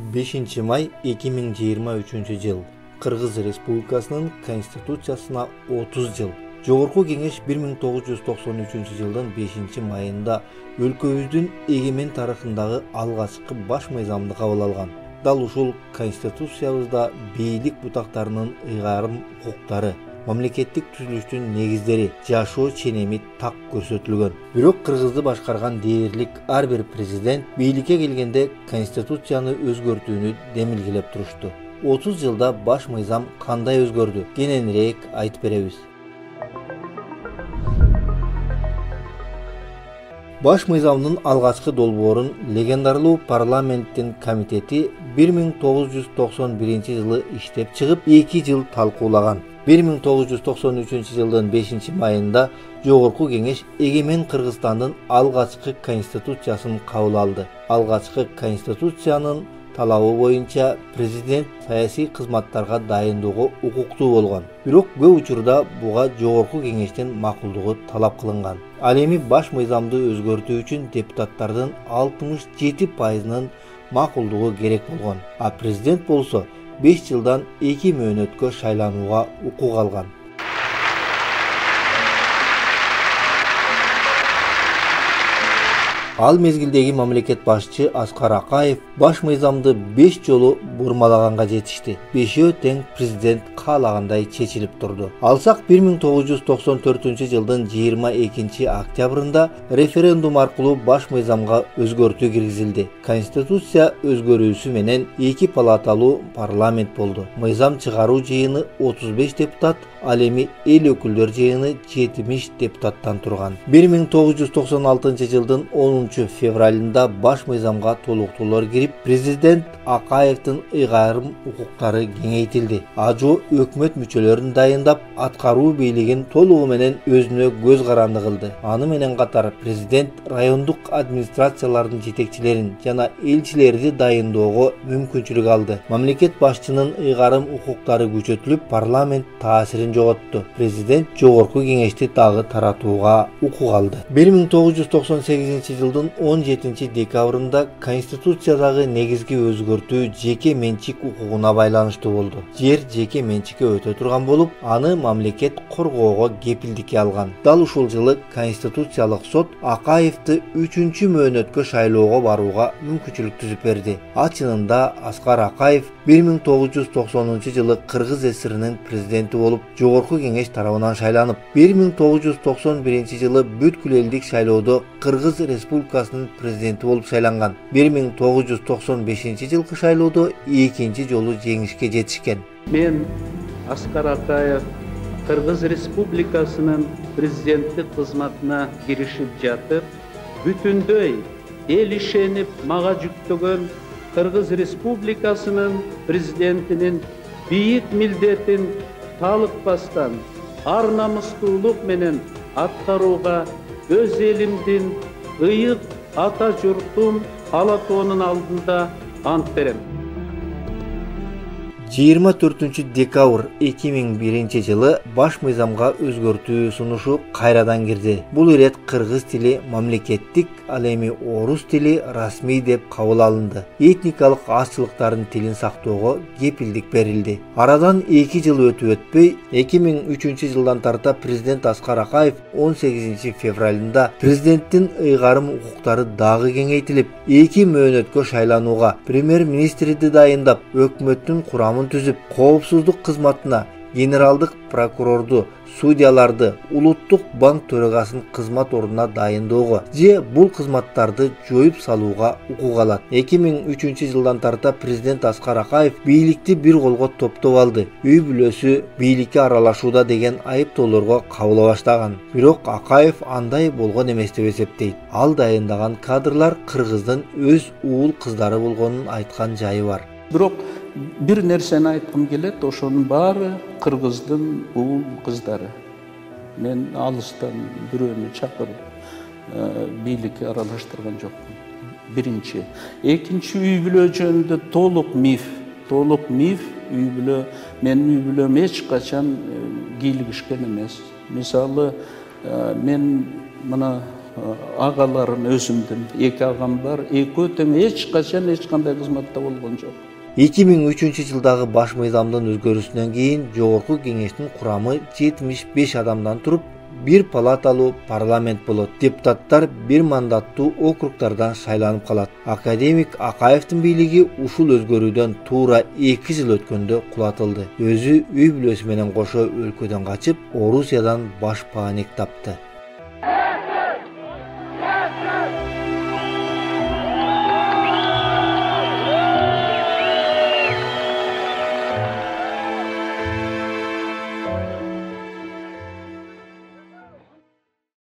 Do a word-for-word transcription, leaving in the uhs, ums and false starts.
бешинчи май эки миң жыйырма үчүнчү жыл. Кыргыз Республикасынын Конституциясына отуз жыл. Жогорку кеңеш бир миң тогуз жүз токсон үчүнчү жылдын бешинчи майында өлкөбүздүн эгемен тарыхындагы алгачкы баш мыйзамды кабыл алган. Дал ушул Конституциябызда бийлик бутактарынын ыйгарым укуктары, мамлекеттик түзүлүштүн негиздери, жашоо ченеми так көрсөтүлгөн. Бирок Кыргызды башкарган дээрлик ар бир президент бийликке келгенде Конституцияны өзгөртүүнү демилгелеп турушту. отуз жылда баш мыйзам кандай өзгөрдү? Кененирээк айтып беребиз. Баш мыйзамдын алгачкы долбоорун легендарлуу парламенттин комитети бир миң тогуз жүз токсон биринчи жылы иштеп чыгып, эки жыл талкуулаган. бир миң тогуз жүз токсон үчүнчү жылдын бешинчи майында Жогорку кеңеш эгемен Кыргызстандын алгачкы конституциясын кабыл алды. Алгачкы конституциянын талабы боюнча президент саясий кызматтарга дайындоого укуктуу болгон. Бирок көп учурда буга Жогорку кеңештин макулдугу талап кылынган. Ал эми баш мыйзамды өзгөртүү үчүн депутаттардын алтымыш жети пайызынын макулдугу керек болгон. А президент болсо беш жылдан эки мөөнөткө шайланууга укук алган. Ал мезгилдеги мамлекет башчы Аскар Акаев баш мыйзамды беш жолу бурмалаганга жетишти. Бешөө тең президент каалагандай чечилип турду. Алсак бир миң тогуз жүз токсон төртүнчү жылдын жыйырма экинчи октябрында референдум аркылуу баш мыйзамга өзгөртүү киргизилди. Конституция өзгөрүүсү менен эки палаталуу парламент болду. Мыйзам чыгаруу жыйыны отуз беш депутат, ал эми эл өкүлдөр жыйыны жетимиш депутаттан турган. бир миң тогуз жүз токсон алтынчы жылдын онунчу февралында баш мыйзамга толуктоолор кирип, президент Акаевдин ыйгарым укуктары кеңейтилди. Ажо өкмөт мүчөлөрүн дайындап, аткаруу бийлигин толугу менен өзүнө көз каранды кылды. Аны менен катар президент райондук администрациялардын жетекчилерин жана элчилерди дайындоого мүмкүнчүлүк алды. Мамлекет башчынын ыйгарым укуктары күчөтүлүп, парламент таасирин жоготту. Президент Жогорку кеңешти дагы таратууга укук алды. бир миң тогуз жүз токсон сегизинчи жылдын он жетинчи декабрында Конституциядагы негизги өзгөртүү жеке менчик укугуна байланыштуу болду. Жер жеке менчикке өтө турган болуп, аны мамлекет коргоого кепилдикке алган. Дал ушул жылы Конституциялык сот Акаевди үчүнчү мөөнөткө шайлоого барууга мүмкүнчүлүк түзүп берди. А чынында Аскар Акаев бир миң тогуз жүз токсонунчу жылы Кыргыз ССРинин президенти болуп, Жогорку кеңеш тарабынан шайланып, бир миң тогуз жүз токсон биринчи жылы бүткүл элдик шайлоодо Кыргыз Республикасынын президенти болуп шайланган. бир миң тогуз жүз токсон бешинчи жылкы шайлоодо экинчи жолу жеңишке жетишкен. Мен Аскар Акаев Кыргыз Республикасынын президенттик кызматына киришип жатып, бүтүндөй эл ишенип мага жүктөгөн Кыргыз Республикасынын президентинин бийик милдетин талыкпастан ар намыстуулук менен аткарууга өз элимдин ыйык ата журтум Алатоонун алдында ант берем. жыйырма төртүнчү декабрь эки миң биринчи жылы баш мыйзамга өзгөртүү сунушу кайрадан кирди. Бул ирет кыргыз тили мамлекеттик, ал эми орус тили расмий деп кабыл алынды. Этникалык азчылыктардын тилин сактоого кепилдик берилди. Арадан эки жыл өтүп өтпөй, эки миң үчүнчү жылдан тарта президент Аскар Акаев он сегизинчи февралында президенттин ыйгарым укуктары дагы кеңейтилип, эки мөөнөткө шайланууга премьер-министрди дайындап, өкмөттүн курамын түзүп, коопсуздук кызматына генералдык прокурорду, судьяларды, улуттук банк төрагасын кызмат ордуна дайындоого же бул кызматтарды жоюп салууга укук алат. эки миң үчүнчү жылдан тарта президент Аскар Акаев бийликти бир колго топтоп алды. Үй бүлөсү бийликке аралашууда деген айыптоолорго кабыла баштаган. Бирок Акаев андай болгон эмес деп эсептейт. Ал дайындаган кадрлар Кыргыздын өз уул кыздары болгонун айткан жайы бар. Бирок бир нерсени айткым келет, ошонун баары Кыргыздын уул кыздары. Мен алыстан бирөөнү чакырып бийликке аралаштырган жокмун. Биринчи. Экинчи, үй бүлө жөнүндө толук миф. Толук миф үй бүлө. Менин үй бүлөм эч качан кийлигишкен эмес. Мисалы, мен мына Ağalarım özümdüm. Eki ağam var. Eki öteң hiç kaçan hiç kандай kızmatta bolgon jok. эки миң үчүнчү жылдагы баш мыйзамдын өзгөрүүсүнөн кийин жогорку кеңештин курамы жетимиш беш адамдан туруп, бир палаталуу парламент болот. Депутаттар бир мандаттуу округдардан шайланып калат. Академик Акаевдин бийлиги ушул өзгөрүүдөн туура эки жыл өткөндө кулатылды. Өзү үй бүлөсү менен кошо өлкөдөн качып, Орусиядан баш пааник тапты.